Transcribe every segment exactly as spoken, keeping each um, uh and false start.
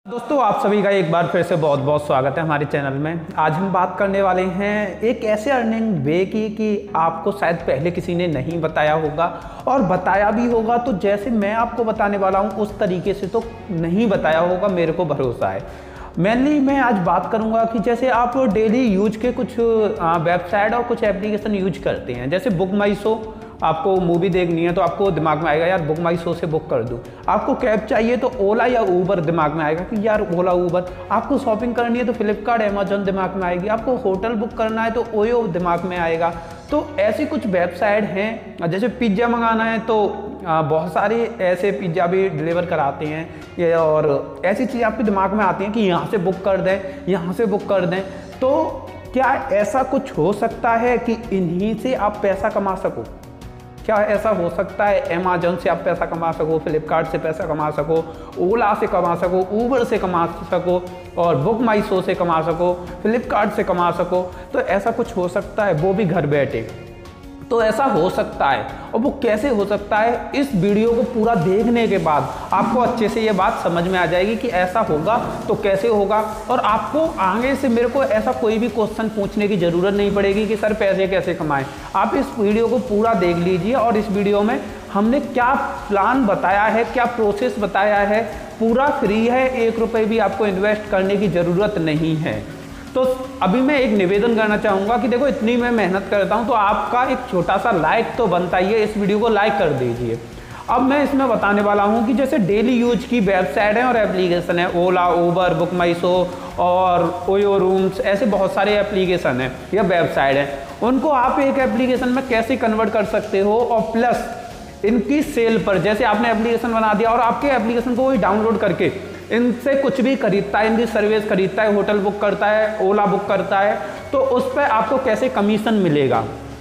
दोस्तों आप सभी का एक बार फिर से बहुत बहुत स्वागत है हमारे चैनल में। आज हम बात करने वाले हैं एक ऐसे अर्निंग वे की कि आपको शायद पहले किसी ने नहीं बताया होगा, और बताया भी होगा तो जैसे मैं आपको बताने वाला हूं उस तरीके से तो नहीं बताया होगा, मेरे को भरोसा है। मेनली मैं आज बात करूंगा कि जैसे आप डेली यूज के कुछ वेबसाइट और कुछ एप्लीकेशन यूज करते हैं, जैसे बुक माई शो। आपको मूवी देखनी है तो आपको दिमाग में आएगा यार बुक माई शो से बुक कर दूं। आपको कैब चाहिए तो ओला या ऊबर दिमाग में आएगा कि यार ओला ऊबर। आपको शॉपिंग करनी है तो फ्लिपकार्ट अमेजन दिमाग में आएगी। आपको होटल बुक करना है तो ओयो दिमाग में आएगा। तो ऐसी कुछ वेबसाइट हैं, जैसे पिज्ज़ा मंगाना है तो बहुत सारे ऐसे पिज्ज़ा भी डिलीवर कराते हैं ये, और ऐसी चीज़ आपके दिमाग में आती हैं कि यहाँ से बुक कर दें, यहाँ से बुक कर दें। तो क्या ऐसा कुछ हो सकता है कि इन्हीं से आप पैसा कमा सको? क्या ऐसा हो सकता है अमेजन से आप पैसा कमा सको, फ्लिपकार्ट से पैसा कमा सको, ओला से कमा सको, ऊबर से कमा सको, और बुक माई शो से कमा सको, फ्लिपकार्ट से कमा सको? तो ऐसा कुछ हो सकता है, वो भी घर बैठे। तो ऐसा हो सकता है, और वो कैसे हो सकता है, इस वीडियो को पूरा देखने के बाद आपको अच्छे से ये बात समझ में आ जाएगी कि ऐसा होगा तो कैसे होगा। और आपको आगे से मेरे को ऐसा कोई भी क्वेश्चन पूछने की ज़रूरत नहीं पड़ेगी कि सर पैसे कैसे कमाएं। आप इस वीडियो को पूरा देख लीजिए, और इस वीडियो में हमने क्या प्लान बताया है, क्या प्रोसेस बताया है, पूरा फ्री है, एक रुपये भी आपको इन्वेस्ट करने की ज़रूरत नहीं है। तो अभी मैं एक निवेदन करना चाहूँगा कि देखो इतनी मैं मेहनत करता हूँ तो आपका एक छोटा सा लाइक तो बनता ही है, इस वीडियो को लाइक कर दीजिए। अब मैं इसमें बताने वाला हूँ कि जैसे डेली यूज की वेबसाइट है और एप्लीकेशन है, Ola, Uber, Book My Show और ओयो रूम्स, ऐसे बहुत सारे एप्लीकेशन हैं या वेबसाइट हैं, उनको आप एक एप्लीकेशन में कैसे कन्वर्ट कर सकते हो। और प्लस इनकी सेल पर, जैसे आपने एप्लीकेशन बना दिया और आपके एप्लीकेशन को वही डाउनलोड करके इनसे कुछ भी खरीदता है, इनकी सर्विस खरीदता है, होटल बुक करता है, ओला बुक करता है, तो उस पर आपको कैसे कमीशन मिलेगा।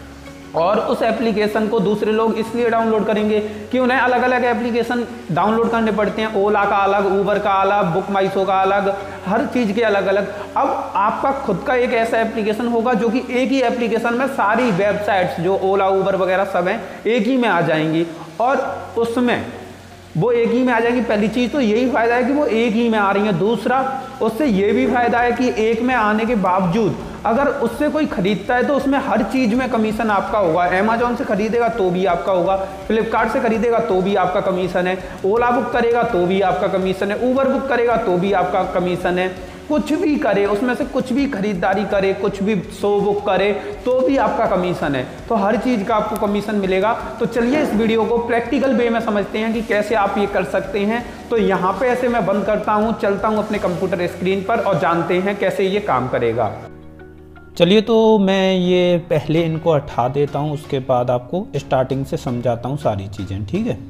और उस एप्लीकेशन को दूसरे लोग इसलिए डाउनलोड करेंगे कि उन्हें अलग अलग एप्लीकेशन डाउनलोड करने पड़ते हैं, ओला का अलग, ऊबर का अलग, बुक माई शो का अलग, हर चीज़ के अलग अलग। अब आपका खुद का एक ऐसा एप्लीकेशन होगा जो कि एक ही एप्लीकेशन में सारी वेबसाइट्स जो ओला, ऊबर वगैरह सब हैं एक ही में आ जाएंगी, और उसमें वो एक ही में आ जाएगी। पहली चीज़ तो यही फ़ायदा है कि वो एक ही में आ रही है। दूसरा, उससे ये भी फ़ायदा है कि एक में आने के बावजूद अगर उससे कोई खरीदता है तो उसमें हर चीज़ में कमीशन आपका होगा। अमेजोन से खरीदेगा तो भी आपका होगा, फ्लिपकार्ट से खरीदेगा तो भी आपका कमीशन है, ओला बुक करेगा तो भी आपका कमीशन है, ऊबर बुक करेगा तो भी आपका कमीशन है। कुछ भी करे, उसमें से कुछ भी खरीदारी करे, कुछ भी शो बुक करे तो भी आपका कमीशन है। तो हर चीज़ का आपको कमीशन मिलेगा। तो चलिए इस वीडियो को प्रैक्टिकल वे में समझते हैं कि कैसे आप ये कर सकते हैं। तो यहाँ पे ऐसे मैं बंद करता हूँ, चलता हूँ अपने कंप्यूटर स्क्रीन पर और जानते हैं कैसे ये काम करेगा। चलिए तो मैं ये पहले इनको हटा देता हूँ, उसके बाद आपको स्टार्टिंग से समझाता हूँ सारी चीज़ें, ठीक है।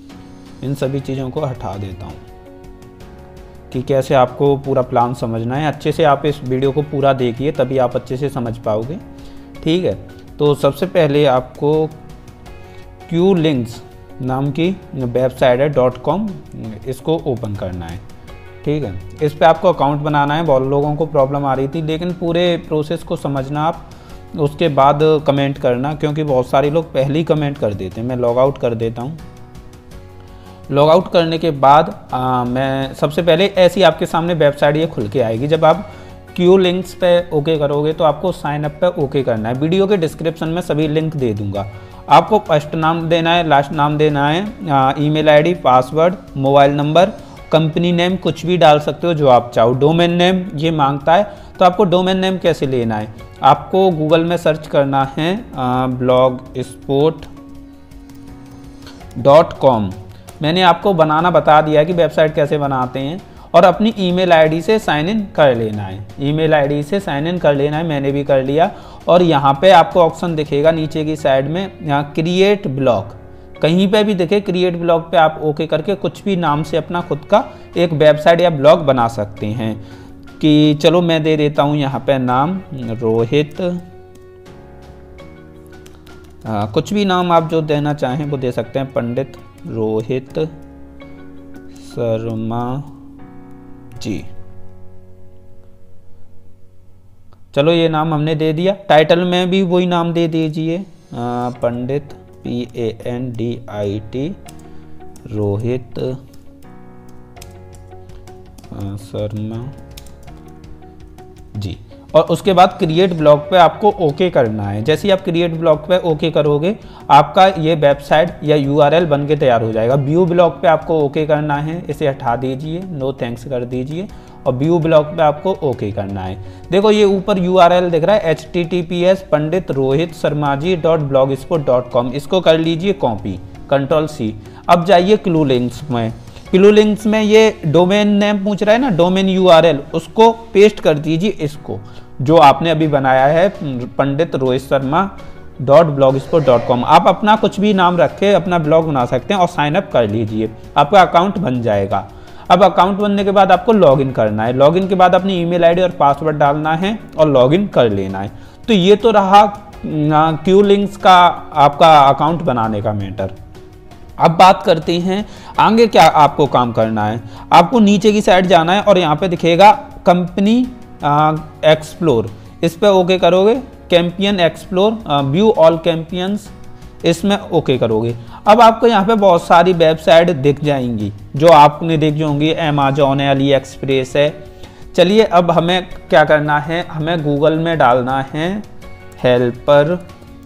इन सभी चीज़ों को हटा देता हूँ कि कैसे आपको पूरा प्लान समझना है। अच्छे से आप इस वीडियो को पूरा देखिए, तभी आप अच्छे से समझ पाओगे, ठीक है। तो सबसे पहले आपको क्यू लिंक्स नाम की वेबसाइट है डॉट कॉम, इसको ओपन करना है, ठीक है। इस पे आपको अकाउंट बनाना है। बहुत लोगों को प्रॉब्लम आ रही थी, लेकिन पूरे प्रोसेस को समझना आप, उसके बाद कमेंट करना, क्योंकि बहुत सारे लोग पहले ही कमेंट कर देते हैं। मैं लॉग आउट कर देता हूँ। लॉग आउट करने के बाद आ, मैं सबसे पहले ऐसी आपके सामने वेबसाइट ये खुल के आएगी। जब आप क्यू लिंक्स पे ओके करोगे तो आपको साइन अप पे ओके करना है। वीडियो के डिस्क्रिप्शन में सभी लिंक दे दूंगा। आपको फर्स्ट नाम देना है, लास्ट नाम देना है, email ID, password, mobile number, company name कुछ भी डाल सकते हो जो आप चाहो। डोमेन नेम ये मांगता है, तो आपको डोमेन नेम कैसे लेना है, आपको गूगल में सर्च करना है ब्लॉग स्पॉट डॉट कॉम। मैंने आपको बनाना बता दिया है कि वेबसाइट कैसे बनाते हैं, और अपनी ईमेल आईडी से साइन इन कर लेना है। ईमेल आईडी से साइन इन कर लेना है, मैंने भी कर लिया। और यहाँ पे आपको ऑप्शन दिखेगा नीचे की साइड में, यहाँ क्रिएट ब्लॉग, कहीं पे भी दिखे क्रिएट ब्लॉग पे आप ओके करके कुछ भी नाम से अपना खुद का एक वेबसाइट या ब्लॉग बना सकते हैं। कि चलो मैं दे देता हूँ यहाँ पे नाम रोहित, आ, कुछ भी नाम आप जो देना चाहें वो दे सकते हैं, पंडित रोहित शर्मा जी। चलो ये नाम हमने दे दिया। टाइटल में भी वही नाम दे दीजिए, Pandit, P A N D I T, Rohit Sharma ji. और उसके बाद क्रिएट ब्लॉग पे आपको ओके करना है। जैसे ही आप क्रिएट ब्लॉग पे ओके करोगे आपका ये वेबसाइट या यूआरएल बन के तैयार हो जाएगा। व्यू ब्लॉग पे आपको ओके करना है, इसे हटा दीजिए, नो थैंक्स कर दीजिए और व्यू ब्लॉग पे आपको ओके करना है। देखो ये ऊपर यूआरएल दिख रहा है H T T P S Pandit Rohit Sharma ji dot blog spot dot com, इसको कर लीजिए कॉपी, कंट्रोल सी। अब जाइए क्लू लिंक्स में, क्लू लिंक्स में ये डोमेन नेम पूछ रहा है ना, डोमेन यूआरएल, उसको पेस्ट कर दीजिए, इसको जो आपने अभी बनाया है Pandit Rohit Sharma dot blog spot dot com. आप अपना कुछ भी नाम रखे अपना ब्लॉग बना सकते हैं और साइन अप कर लीजिए, आपका अकाउंट बन जाएगा। अब अकाउंट बनने के बाद आपको लॉगिन करना है, लॉगिन के बाद अपनी ईमेल आईडी और पासवर्ड डालना है और लॉगिन कर लेना है। तो ये तो रहा क्यू लिंक्स का आपका अकाउंट बनाने का मैटर। अब बात करते हैं आगे क्या आपको काम करना है। आपको नीचे की साइड जाना है और यहाँ पे दिखेगा कंपनी एक्सप्लोर, इस पे ओके करोगे। Campaign explore, view all campaigns, इसमें ओके करोगे। अब आपको यहाँ पे बहुत सारी वेबसाइट दिख जाएंगी जो आपने देखी होंगी, अमेजोन है, अली एक्सप्रेस है। चलिए अब हमें क्या करना है, हमें गूगल में डालना है हेल्पर।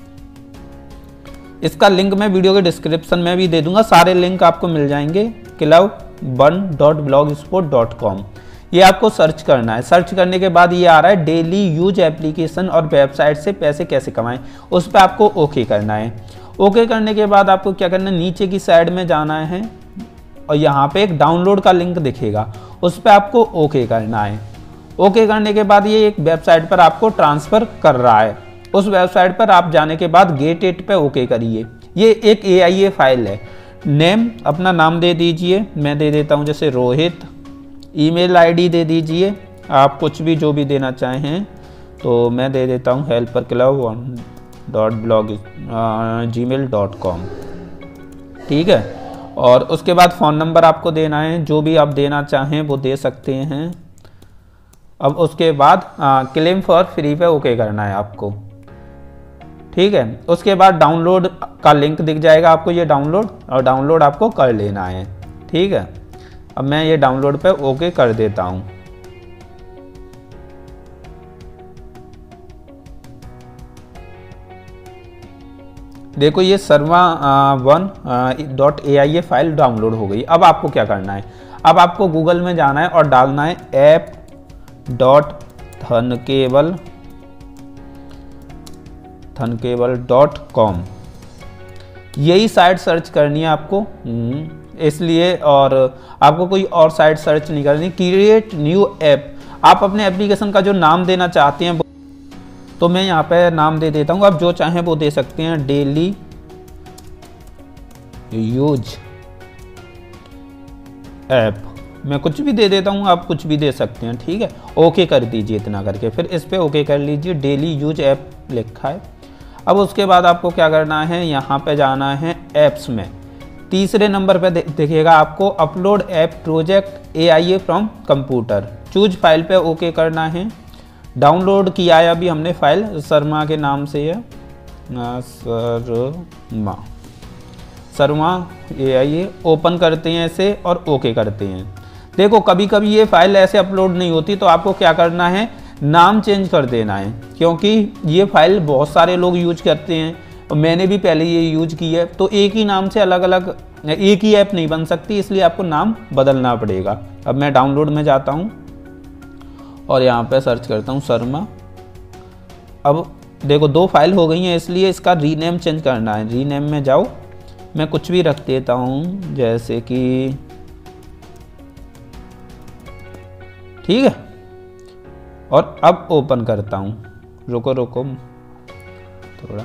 इसका लिंक मैं वीडियो के डिस्क्रिप्शन में भी दे दूंगा, सारे लिंक आपको मिल जाएंगे। Cloud one dot blog spot dot com, ये आपको सर्च करना है। सर्च करने के बाद ये आ रहा है डेली यूज एप्लीकेशन और वेबसाइट से पैसे कैसे कमाएं, उस पर आपको ओके करना है। ओके करने के बाद आपको क्या करना है, नीचे की साइड में जाना है और यहाँ पे एक डाउनलोड का लिंक दिखेगा, उस पर आपको ओके करना है। ओके करने के बाद ये एक वेबसाइट पर आपको ट्रांसफ़र कर रहा है। उस वेबसाइट पर आप जाने के बाद गेट इट पे ओके करिए। ये एक ए आई ए फाइल है। नेम अपना नाम दे दीजिए, मैं दे देता हूँ जैसे रोहित। ईमेल आईडी दे दीजिए, आप कुछ भी जो भी देना चाहें, तो मैं दे देता हूँ helper club dot blog G mail dot com, ठीक है। और उसके बाद फ़ोन नंबर आपको देना है, जो भी आप देना चाहें वो दे सकते हैं। अब उसके बाद क्लेम फॉर फ्री पे ओके करना है आपको, ठीक है। उसके बाद डाउनलोड का लिंक दिख जाएगा आपको, ये डाउनलोड, और डाउनलोड आपको कर लेना है, ठीक है। अब मैं ये डाउनलोड पे ओके कर देता हूँ। देखो ये सर्वा one dot A I A file download हो गई। अब आपको क्या करना है, अब आपको गूगल में जाना है और डालना है ऐप डॉट धनकेवल धनकेवल डॉट कॉम, यही साइट सर्च करनी है आपको इसलिए, और आपको कोई और साइट सर्च नहीं करनी। क्रिएट न्यू ऐप, आप अपने एप्लीकेशन का जो नाम देना चाहते हैं, तो मैं यहाँ पे नाम दे देता हूँ, आप जो चाहें वो दे सकते हैं। डेली यूज ऐप, मैं कुछ भी दे देता हूँ, आप कुछ भी दे सकते हैं, ठीक है। ओके कर दीजिए इतना करके, फिर इस पे ओके कर लीजिए। डेली यूज ऐप लिखा है। अब उसके बाद आपको क्या करना है, यहाँ पे जाना है ऐप्स में, तीसरे नंबर पे दिखेगा आपको upload app project A I A from computer, choose file पे ओके करना है। डाउनलोड किया है अभी हमने फाइल, शर्मा के नाम से है, Sharma Sharma A I A. Open करते हैं इसे और ओके करते हैं। देखो कभी कभी ये फाइल ऐसे अपलोड नहीं होती, तो आपको क्या करना है, नाम चेंज कर देना है, क्योंकि ये फाइल बहुत सारे लोग यूज करते हैं और मैंने भी पहले ये यूज की है। तो एक ही नाम से अलग अलग एक ही ऐप नहीं बन सकती, इसलिए आपको नाम बदलना पड़ेगा। अब मैं डाउनलोड में जाता हूँ और यहाँ पे सर्च करता हूँ शर्मा। अब देखो दो फाइल हो गई हैं, इसलिए इसका रीनेम चेंज करना है। रीनेम में जाओ, मैं कुछ भी रख देता हूँ जैसे कि, ठीक है। और अब ओपन करता हूँ, रुको रुको थोड़ा,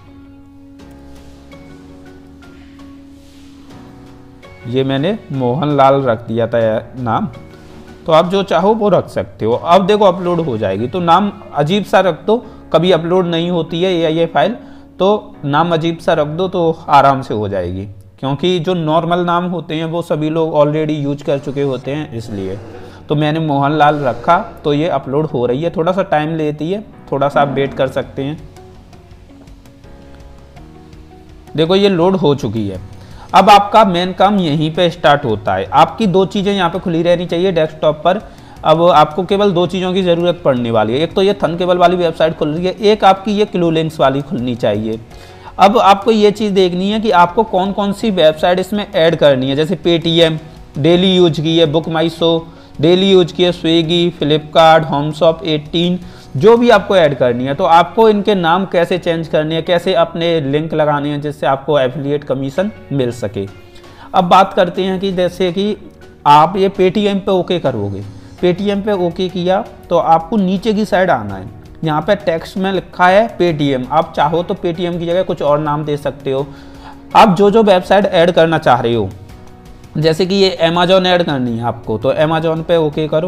ये मैंने मोहनलाल रख दिया था नाम, तो आप जो चाहो वो रख सकते हो। अब देखो अपलोड हो जाएगी, तो नाम अजीब सा रख दो, कभी अपलोड नहीं होती है ये ये फाइल, तो नाम अजीब सा रख दो तो आराम से हो जाएगी, क्योंकि जो नॉर्मल नाम होते हैं वो सभी लोग ऑलरेडी यूज कर चुके होते हैं, इसलिए। तो मैंने मोहनलाल रखा, तो ये अपलोड हो रही है, थोड़ा सा टाइम लेती है, थोड़ा सा आप वेट कर सकते हैं। देखो ये लोड हो चुकी है। अब आपका मेन काम यहीं पे स्टार्ट होता है। आपकी दो चीज़ें यहाँ पे खुली रहनी चाहिए डेस्कटॉप पर। अब आपको केवल दो चीज़ों की ज़रूरत पड़ने वाली है, एक तो ये थनकेबल वाली वेबसाइट खुल रही है, एक आपकी ये क्लू लिंक्स वाली खुलनी चाहिए। अब आपको ये चीज़ देखनी है कि आपको कौन कौन सी वेबसाइट इसमें ऐड करनी है। जैसे पेटीएम डेली यूज की है, Book My Show daily use की है, स्विगी, फ्लिपकार्ट, होमशॉप एटीन, जो भी आपको ऐड करनी है। तो आपको इनके नाम कैसे चेंज करनी है, कैसे अपने लिंक लगाने हैं जिससे आपको एफिलिएट कमीशन मिल सके। अब बात करते हैं कि जैसे कि आप ये पेटीएम पे ओके करोगे, पेटीएम पे ओके किया तो आपको नीचे की साइड आना है। यहाँ पे टेक्स्ट में लिखा है पेटीएम, आप चाहो तो पेटीएम की जगह कुछ और नाम दे सकते हो। आप जो जो वेबसाइट ऐड करना चाह रहे हो, जैसे कि ये अमेजोन ऐड करनी है आपको, तो अमेजोन पे ओके करो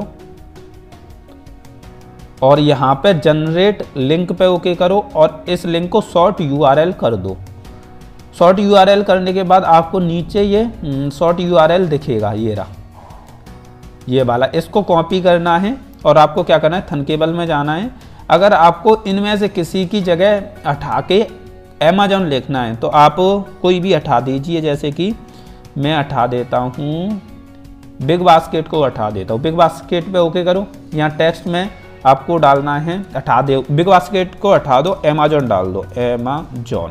और यहाँ पे जनरेट लिंक पे ओके करो और इस लिंक को शॉर्ट यूआरएल कर दो। शॉर्ट यूआरएल करने के बाद आपको नीचे ये शॉर्ट यूआरएल दिखेगा, ये रहा ये वाला, इसको कॉपी करना है और आपको क्या करना है, थनकेबल में जाना है। अगर आपको इनमें से किसी की जगह हटा के अमेजोन लिखना है तो आप कोई भी हटा दीजिए। जैसे कि मैं हटा देता हूँ, बिग बास्केट को हटा देता हूँ। बिग बास्केट पे ओके करो, यहाँ टेक्स्ट में आपको डालना है, हटा दो बिग बास्केट को, हटा दो, अमेजोन डाल दो, अमेजोन।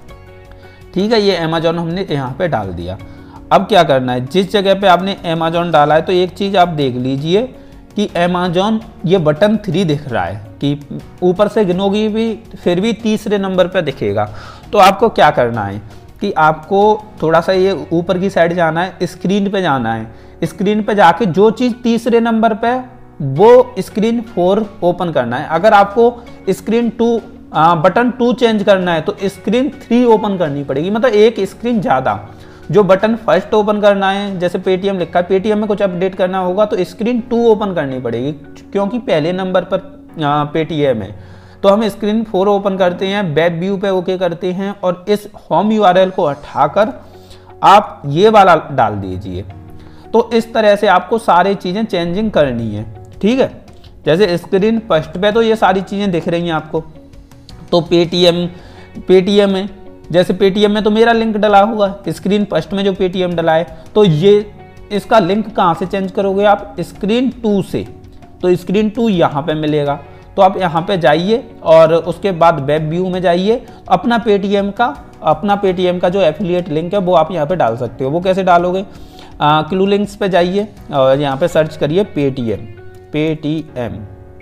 ठीक है, ये अमेजोन हमने यहाँ पे डाल दिया। अब क्या करना है, जिस जगह पे आपने अमेजोन डाला है तो एक चीज़ आप देख लीजिए कि अमेजोन ये बटन थ्री दिख रहा है कि ऊपर से गिनोगी भी फिर भी तीसरे नंबर पे दिखेगा। तो आपको क्या करना है कि आपको थोड़ा सा ये ऊपर की साइड जाना है, स्क्रीन पे जाना है। स्क्रीन पे जाके जो चीज़ तीसरे नंबर पे वो स्क्रीन फोर ओपन करना है। अगर आपको screen two button two change करना है तो स्क्रीन थ्री ओपन करनी पड़ेगी, मतलब एक स्क्रीन ज़्यादा। जो बटन फर्स्ट ओपन करना है, जैसे पेटीएम लिखा है, पेटीएम में कुछ अपडेट करना होगा तो स्क्रीन टू ओपन करनी पड़ेगी क्योंकि पहले नंबर पर पेटीएम है। तो हम स्क्रीन फोर ओपन करते हैं, वेब व्यू पे ओके करते हैं और इस होम यूआरएल को हटाकर आप ये वाला डाल दीजिए। तो इस तरह से आपको सारी चीज़ें चेंजिंग करनी है। ठीक है, जैसे स्क्रीन फर्स्ट पे तो ये सारी चीज़ें दिख रही हैं आपको। तो पेटीएम पेटीएम है, जैसे पेटीएम में तो मेरा लिंक डला हुआ है, स्क्रीन फर्स्ट में जो पेटीएम डला है तो ये इसका लिंक कहाँ से चेंज करोगे आप, स्क्रीन टू से। तो स्क्रीन टू यहाँ पे मिलेगा, तो आप यहाँ पे जाइए और उसके बाद वेब व्यू में जाइए, अपना पेटीएम का अपना पेटीएम का जो एफिलिएट लिंक है वो आप यहाँ पे डाल सकते हो। वो कैसे डालोगे, क्लू लिंक्स पे जाइए और यहाँ पे सर्च करिए पेटीएम, पेटीएम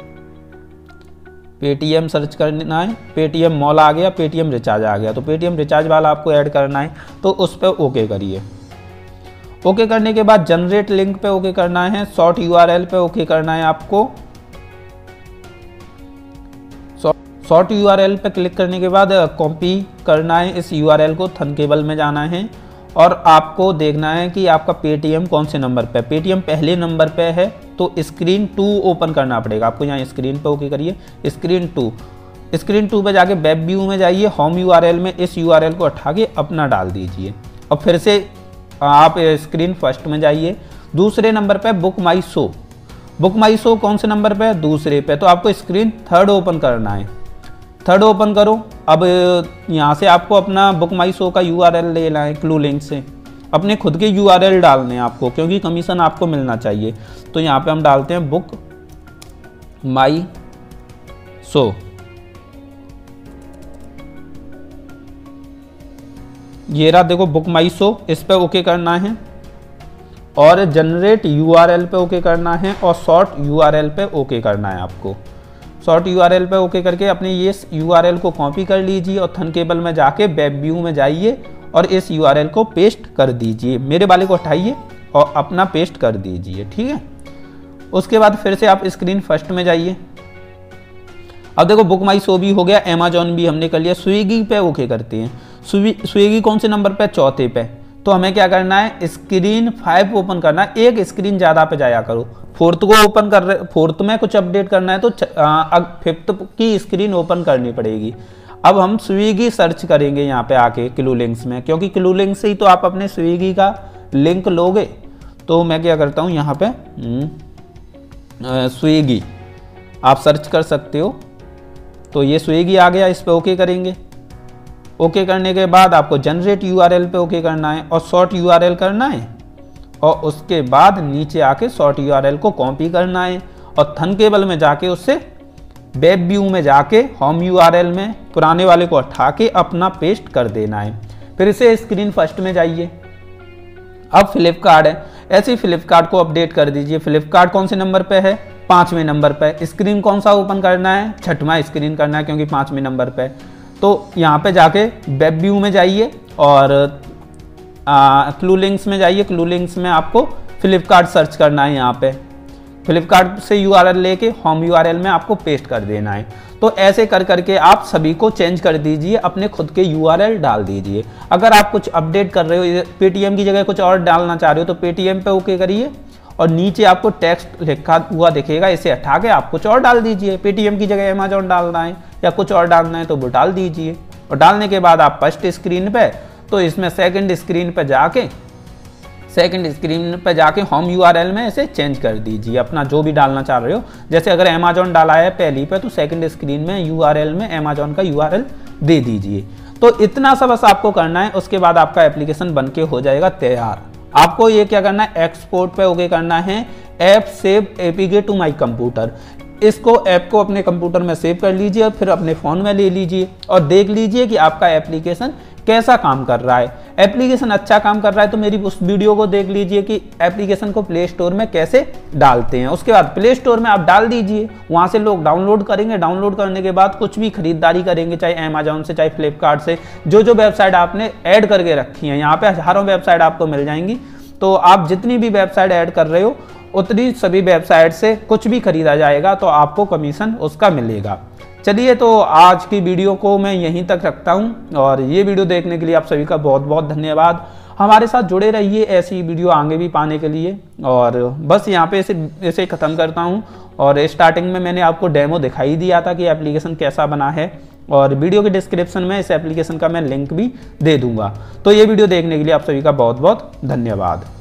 पेटीएम सर्च करना है, पेटीएम मॉल आ गया, पेटीएम रिचार्ज आ गया। तो पेटीएम रिचार्ज वाला आपको ऐड करना है, तो उस पर ओके करिए। ओके करने के बाद जनरेट लिंक पे ओके करना है, शॉर्ट यूआरएल पे ओके करना है आपको। शॉर्ट यूआरएल पे क्लिक करने के बाद कॉपी करना है इस यूआरएल को, थनकेबल में जाना है और आपको देखना है कि आपका पेटीएम कौन से नंबर पे, पेटीएम पहले नंबर पे है तो स्क्रीन टू ओपन करना पड़ेगा आपको। यहाँ स्क्रीन पे ओके करिए, स्क्रीन टू स्क्रीन टू पे जाके वेब व्यू में जाइए, होम यूआरएल में इस यूआरएल को हटा के अपना डाल दीजिए और फिर से आप स्क्रीन फर्स्ट में जाइए। दूसरे नंबर पे Book My Show, Book My Show कौन से नंबर पे, दूसरे पे, तो आपको स्क्रीन थर्ड ओपन करना है, थर्ड ओपन करो। अब यहाँ से आपको अपना बुक माई शो का यूआरएल लेना है, क्लू लिंक से अपने खुद के यूआरएल डालने हैं आपको क्योंकि कमीशन आपको मिलना चाहिए। तो यहाँ पे हम डालते हैं बुक माई शो, ये रहा देखो बुक माई शो, इस पे ओके करना है और जनरेट यूआरएल पे ओके करना है और शॉर्ट यूआरएल पे ओके करना है आपको। शॉर्ट यूआरएल पे ओके करके अपने ये यूआरएल को कॉपी कर लीजिए और थनकेबल में जाके वेब व्यू में जाइए और इस यूआरएल को पेस्ट कर दीजिए। मेरे वाले को हटाइए और अपना पेस्ट कर दीजिए। ठीक है, उसके बाद फिर से आप स्क्रीन फर्स्ट में जाइए। अब देखो बुक माई शो भी हो गया, अमेजोन भी हमने कर लिया। स्विगी पे ओके करते हैं, स्विगी कौन से नंबर पे, चौथे पे। तो हमें क्या करना है, स्क्रीन फाइव ओपन करना है, एक स्क्रीन ज़्यादा पे जाया करो। फोर्थ को ओपन कर रहे, फोर्थ में कुछ अपडेट करना है तो फिफ्थ की स्क्रीन ओपन करनी पड़ेगी। अब हम स्विगी सर्च करेंगे यहाँ पे आके क्लू लिंक्स में, क्योंकि क्लू लिंक से ही तो आप अपने स्विगी का लिंक लोगे। तो मैं क्या करता हूँ यहाँ पे स्विगी आप सर्च कर सकते हो। तो ये स्विगी आ गया, इस पर ओके करेंगे। ओके करने के बाद आपको जनरेट यूआरएल पे ओके करना है और शॉर्ट यूआरएल करना है और उसके बाद नीचे आके शॉर्ट यूआरएल को कॉपी करना है और थनकेबल में जाके उससे वेब व्यू में जाके होम यूआरएल में पुराने वाले को हटा के अपना पेस्ट कर देना है। फिर इसे स्क्रीन फर्स्ट में जाइए। अब फ्लिपकार्ट है, ऐसे ही फ्लिपकार्ट को अपडेट कर दीजिए। फ्लिपकार्ट कौन से नंबर पे है? पाँचवें नंबर पे। स्क्रीन कौन सा ओपन करना है? छठवां स्क्रीन करना है क्योंकि पाँचवें नंबर पे। तो यहाँ पे जाके वेब व्यू में जाइए और क्लू लिंक्स में जाइए। क्लू लिंक्स में आपको फ्लिपकार्ट सर्च करना है। यहाँ पे फ्लिपकार्ट से यूआरएल लेके होम यूआरएल में आपको पेस्ट कर देना है। तो ऐसे कर करके आप सभी को चेंज कर दीजिए, अपने खुद के यूआरएल डाल दीजिए। अगर आप कुछ अपडेट कर रहे हो, पेटीएम की जगह कुछ और डालना चाह रहे हो तो पेटीएम पे ओके करिए और नीचे आपको टेक्स्ट लिखा हुआ दिखेगा, इसे हटा के आप कुछ और डाल दीजिए। पेटीएम की जगह अमेजॉन डालना है या कुछ और डालना है तो वो डाल दीजिए। और डालने के बाद आप फर्स्ट स्क्रीन पे, तो इसमें सेकंड स्क्रीन पे जाके सेकंड स्क्रीन पे जाके होम यूआरएल में इसे चेंज कर दीजिए, अपना जो भी डालना चाह रहे हो। जैसे अगर अमेजॉन डाला है पहली पे तो सेकंड स्क्रीन में यूआरएल में अमेजॉन का यूआरएल दे दीजिए। तो इतना सा बस आपको करना है। उसके बाद आपका एप्लीकेशन बनके हो जाएगा तैयार। आपको ये क्या करना है, एक्सपोर्ट पे ओके करना है, app save APK to my computer. इसको ऐप को अपने कंप्यूटर में सेव कर लीजिए और फिर अपने फ़ोन में ले लीजिए और देख लीजिए कि आपका एप्लीकेशन कैसा काम कर रहा है। एप्लीकेशन अच्छा काम कर रहा है तो मेरी उस वीडियो को देख लीजिए कि एप्लीकेशन को प्ले स्टोर में कैसे डालते हैं। उसके बाद प्ले स्टोर में आप डाल दीजिए, वहाँ से लोग डाउनलोड करेंगे। डाउनलोड करने के बाद कुछ भी खरीदारी करेंगे, चाहे अमेजॉन से चाहे फ्लिपकार्ट से, जो जो वेबसाइट आपने ऐड करके रखी है, यहाँ पे हजारों वेबसाइट आपको मिल जाएंगी। तो आप जितनी भी वेबसाइट ऐड कर रहे हो उतनी सभी वेबसाइट से कुछ भी खरीदा जाएगा तो आपको कमीशन उसका मिलेगा। चलिए, तो आज की वीडियो को मैं यहीं तक रखता हूं और ये वीडियो देखने के लिए आप सभी का बहुत बहुत धन्यवाद। हमारे साथ जुड़े रहिए ऐसी वीडियो आगे भी पाने के लिए। और बस यहाँ पे इसे इसे ख़त्म करता हूं। और स्टार्टिंग में मैंने आपको डेमो दिखाई दिया था कि एप्लीकेशन कैसा बना है और वीडियो के डिस्क्रिप्शन में इस एप्लीकेशन का मैं लिंक भी दे दूँगा। तो ये वीडियो देखने के लिए आप सभी का बहुत बहुत धन्यवाद।